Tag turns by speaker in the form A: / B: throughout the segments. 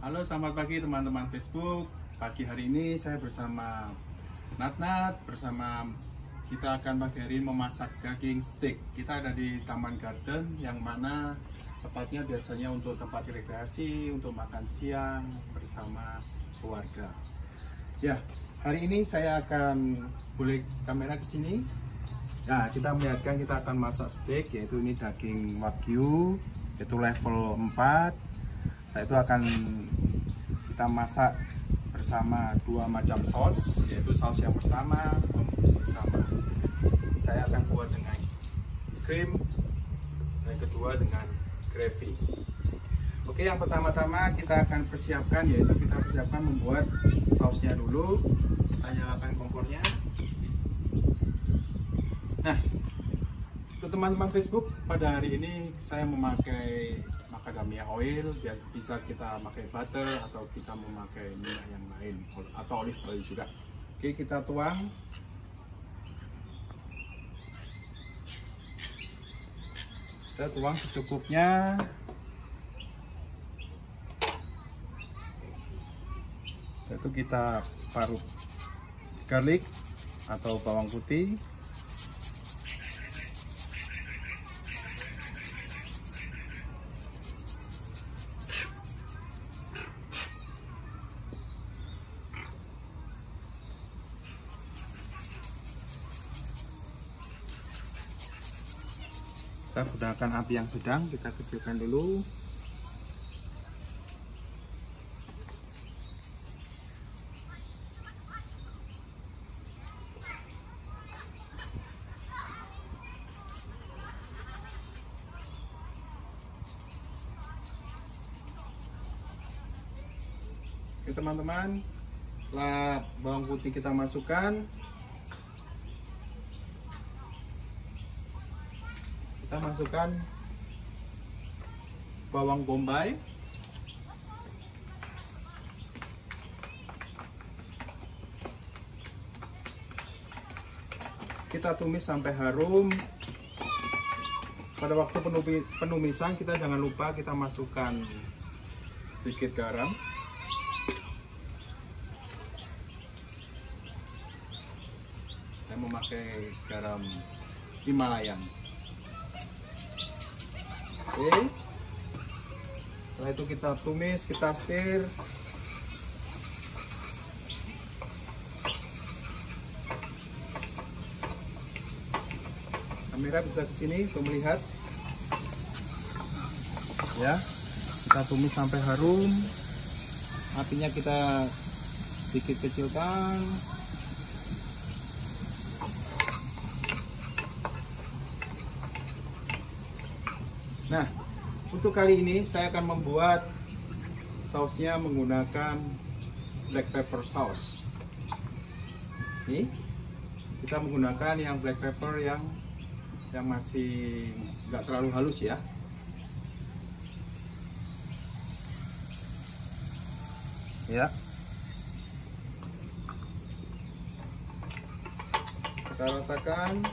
A: Halo, selamat pagi teman-teman Facebook. Pagi hari ini saya bersama Natnat, kita akan pagi hari ini memasak daging steak. Kita ada di Taman Garden yang mana tepatnya biasanya untuk tempat rekreasi, untuk makan siang bersama keluarga. Ya, hari ini saya akan boleh kamera ke sini. Nah, kita melihatkan kita akan masak steak, yaitu ini daging wagyu, yaitu level 4. Nah, itu akan kita masak bersama dua macam saus, yaitu saus yang pertama bersama saya akan buat dengan krim, dan kedua dengan gravy. Oke, yang pertama-tama kita akan persiapkan, yaitu kita persiapkan membuat sausnya dulu. Kita nyalakan kompornya. Nah, untuk teman-teman Facebook, pada hari ini saya memakai macadamia oil, bisa kita pakai butter atau kita memakai minyak yang lain atau olive oil juga. Oke, kita tuang. Kita tuang secukupnya. Itu kita parut garlic atau bawang putih. Kita gunakan api yang sedang, kita kecilkan dulu. Oke teman-teman, setelah bawang putih kita masukkan, kita masukkan bawang bombay, kita tumis sampai harum. Pada waktu penumisan kita jangan lupa kita masukkan sedikit garam. Saya memakai garam Himalayan. Oke, setelah itu kita tumis, kita stir. Kamera bisa ke sini untuk melihat. Ya, kita tumis sampai harum. Apinya kita sedikit kecilkan. Nah, untuk kali ini saya akan membuat sausnya menggunakan black pepper sauce. Ini kita menggunakan yang black pepper yang masih nggak terlalu halus ya. Ya. Kita ratakan.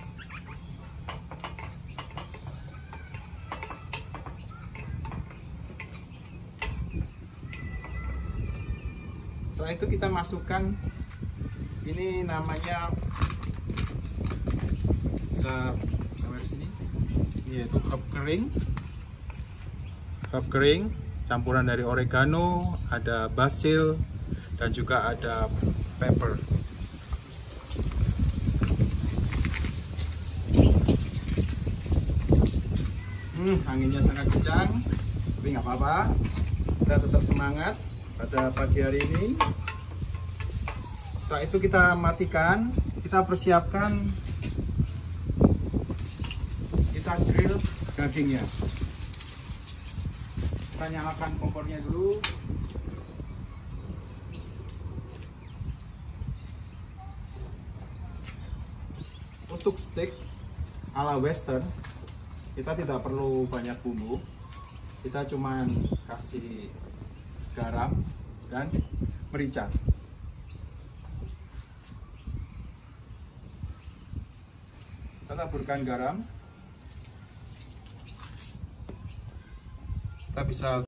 A: Setelah itu kita masukkan, ini namanya yaitu herb kering, campuran dari oregano, ada basil, dan juga ada pepper. Anginnya sangat kencang, tapi nggak apa-apa, kita tetap semangat pada pagi hari ini. Setelah itu kita matikan, kita persiapkan, kita grill dagingnya. Kita nyalakan kompornya dulu. Untuk steak ala western, kita tidak perlu banyak bumbu. Kita cuman kasih garam dan merica. Kita taburkan garam. Kita bisa